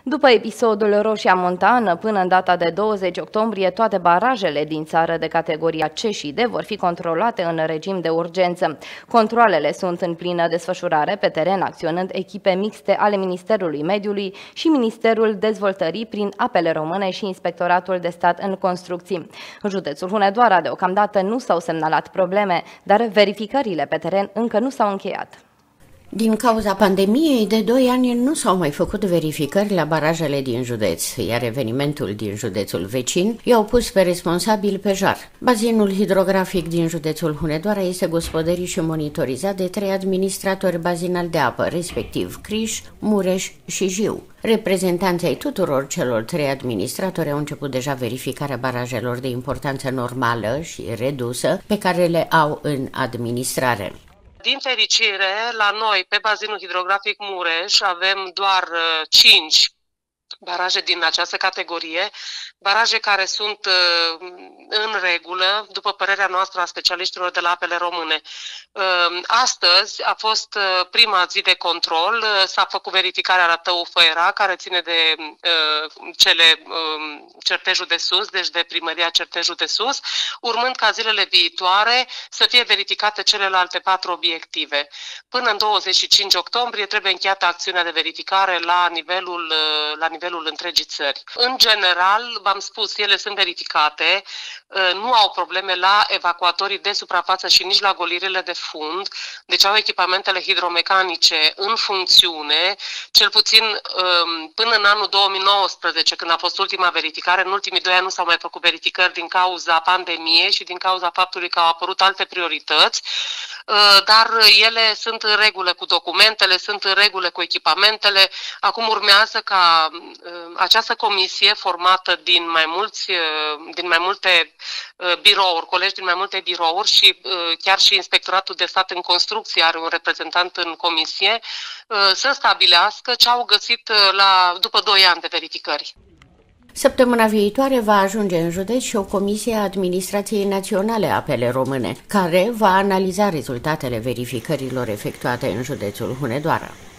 După episodul Roșia Montană, până în data de 20 octombrie, toate barajele din țară de categoria C și D vor fi controlate în regim de urgență. Controalele sunt în plină desfășurare pe teren, acționând echipe mixte ale Ministerului Mediului și Ministerul Dezvoltării prin Apele Române și Inspectoratul de Stat în Construcții. În județul Hunedoara, deocamdată nu s-au semnalat probleme, dar verificările pe teren încă nu s-au încheiat. Din cauza pandemiei, de 2 ani nu s-au mai făcut verificări la barajele din județ, iar evenimentul din județul vecin i-au pus pe responsabili pe jar. Bazinul hidrografic din județul Hunedoara este gospodărit și monitorizat de 3 administratori bazinali de apă, respectiv Criș, Mureș și Jiu. Reprezentanții ai tuturor celor 3 administratori au început deja verificarea barajelor de importanță normală și redusă pe care le au în administrare. Din fericire, la noi, pe bazinul hidrografic Mureș, avem doar 5 baraje din această categorie, baraje care sunt în regulă, după părerea noastră a specialiștilor de la Apele Române. Astăzi a fost prima zi de control, s-a făcut verificarea la Tău Făiera, care ține de Certejul de Sus, deci de Primăria Certejul de Sus, urmând ca zilele viitoare să fie verificate celelalte 4 obiective. Până în 25 octombrie trebuie încheiată acțiunea de verificare la nivelul întregii țări. În general, v-am spus, ele sunt verificate, nu au probleme la evacuatorii de suprafață și nici la golirile de fund, deci au echipamentele hidromecanice în funcțiune, cel puțin până în anul 2019, când a fost ultima verificare. În ultimii 2 ani nu s-au mai făcut verificări din cauza pandemiei și din cauza faptului că au apărut alte priorități, dar ele sunt în regulă cu documentele, sunt în regulă cu echipamentele. Acum urmează ca această comisie formată din mai multe birouri, colegi din mai multe birouri și chiar și Inspectoratul de Stat în Construcții are un reprezentant în comisie, să stabilească ce au găsit după 2 ani de verificări. Săptămâna viitoare va ajunge în județ și o comisie a Administrației Naționale Apele Române, care va analiza rezultatele verificărilor efectuate în județul Hunedoara.